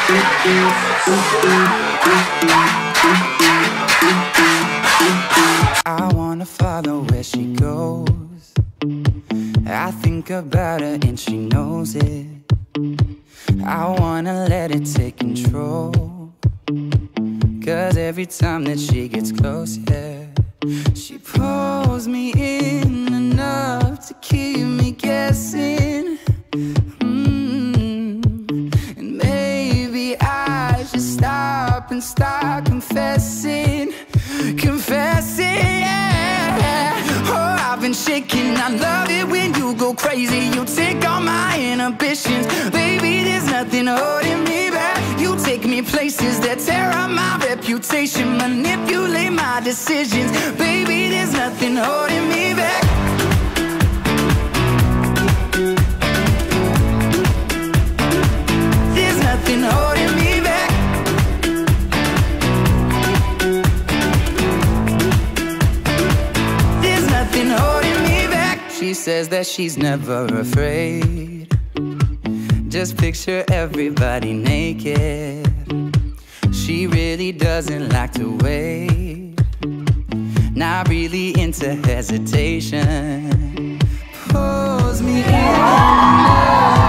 I wanna follow where she goes. I think about her and she knows it. I wanna let it take control, 'cause every time that she gets close, yeah, she pulls me in enough to keep me guessing. And maybe I should stop and start confessing. Confessing, yeah. Oh, I've been shaking. I love it when you go crazy. You take all my inhibitions. Baby, there's nothing holding me back. You take me places that tear up my reputation, manipulate my decisions. Baby, there's nothing holding me back. There's nothing holding me back. There's nothing holding me back. She says that she's never afraid. Just picture everybody naked. She really doesn't like to wait. Not really into hesitation. Pulls me in.